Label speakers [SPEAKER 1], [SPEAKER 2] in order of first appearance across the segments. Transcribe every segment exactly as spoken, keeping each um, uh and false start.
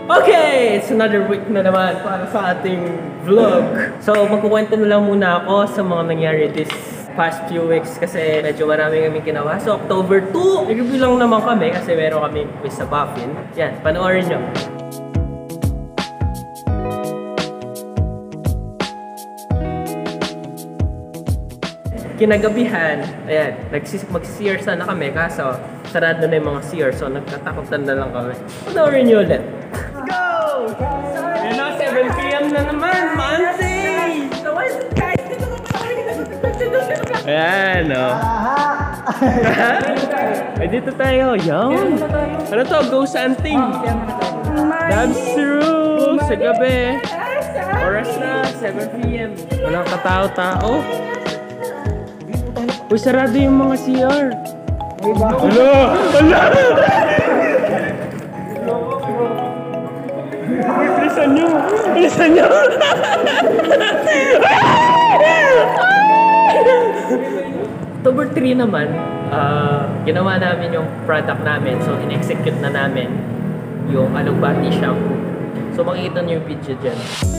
[SPEAKER 1] Okay! It's another week na naman para sa ating vlog. So, magkukwento na lang muna ako sa mga nangyari this past few weeks kasi medyo marami kami ginawa. So, October two, nag-review lang naman kami kasi meron kami quiz sa Buffin. Yan, panoorin nyo. Kinagabihan, ayan, mag-C R sana kami kaso sarado na yung mga C R so nagtatakotan na lang kami. Panoorin nyo ulit. Let's go! Yun na, seven p m na naman, Monday! Ayan, o. Ay, dito tayo. Yan. Ano to? Ghost hunting. That's true. Sa gabi. Oras na, seven p m Walang katao-tao. Uy, sarado yung mga C R. Hello! Hala! Bilisan nyo! Bilisan nyo! October three naman, uh, ginawa namin yung product namin. So, in-execute na namin yung alugbati shampoo. So, makikita nyo yung video dyan.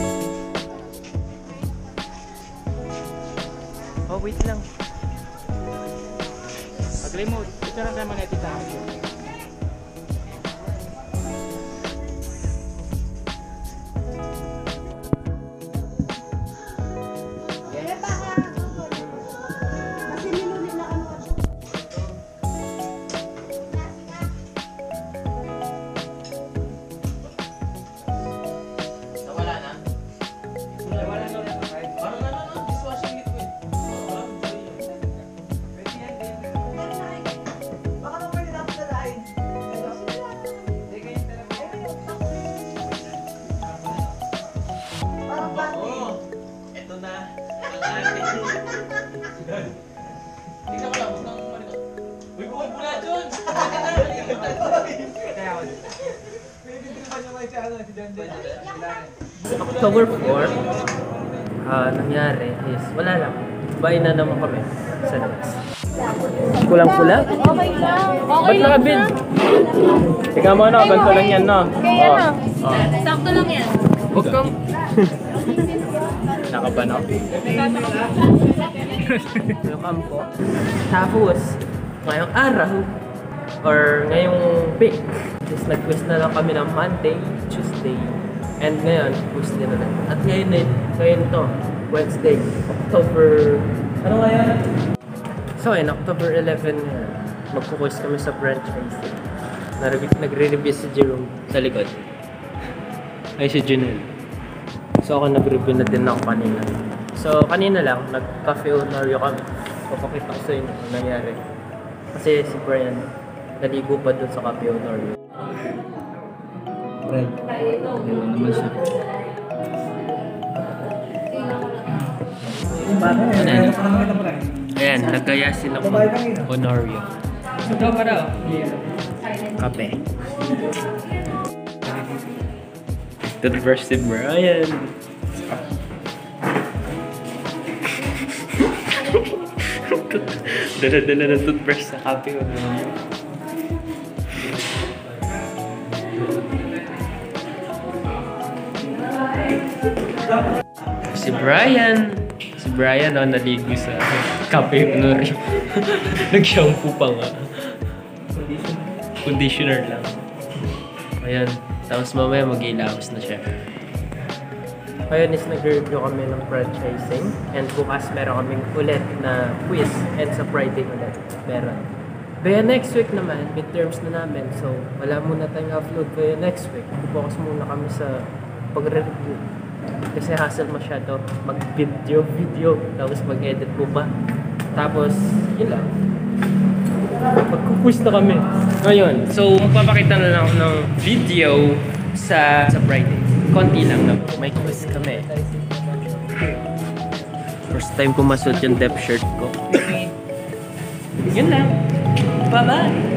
[SPEAKER 1] Oh, wait lang. Pag-remote, ito lang naman natin tayo. October four, uh, nangyari is wala lang. Bye na naman kami sa labas. Kulang-kula?
[SPEAKER 2] Okay lang.
[SPEAKER 1] Ba't nakabid? Tingnan mo na, ganito lang yan, no?
[SPEAKER 2] Kaya
[SPEAKER 1] oh.
[SPEAKER 2] na.
[SPEAKER 1] Oh.
[SPEAKER 2] Sakto lang yan.
[SPEAKER 1] Huwag kang... Nakaba, no? Welcome po. Tapos, ngayong araw, or ngayong week, is nag-quiz na lang kami ng Monday, Tuesday, and ngayon, quiz din na lang. At ngayon, ngayon to, Wednesday, October... Ano ngayon? So, in October eleven, magkukuis kami sa franchising. Nagre-review si Jerome sa likod. Ay, si Junel. So, ako nag-review na din ako kanina. So, kanina lang, nag-cafe honorio kami. Papakita ko sa inyo kung nangyari. Kasi si Brian, naligo pa dun sa cafe honorio. Right. Ayun naman siya. Ayan, nagkaya sila ko honorio. Ito pa daw. Kape. Toothbrush si Brian. Dala-dala ng toothbrush sa kape honorio. Si Brian. Si Brian oh, naligo sa cafe honorio. Nag-shampoo pa nga. Conditioner lang. Ayan. Tapos mamaya mag-ilawas na siya. Ngayon is nag-review kami ng franchising. And bukas meron kaming ulit na quiz. And sa Friday ulit meron. Kaya next week naman, midterms na namin. So wala muna tayong upload. Kaya next week, focus muna kami sa pagre-review. Kasi hassle masyado mag-video, video, tapos mag-edit mo pa. Tapos, yun lang. Magkuquiz na kami. Ngayon, so magpapakita na lang ng video sa sa Friday. Konti lang na. May quiz kami. First time ko masuot yung depth shirt ko. Yun lang. Bye-bye!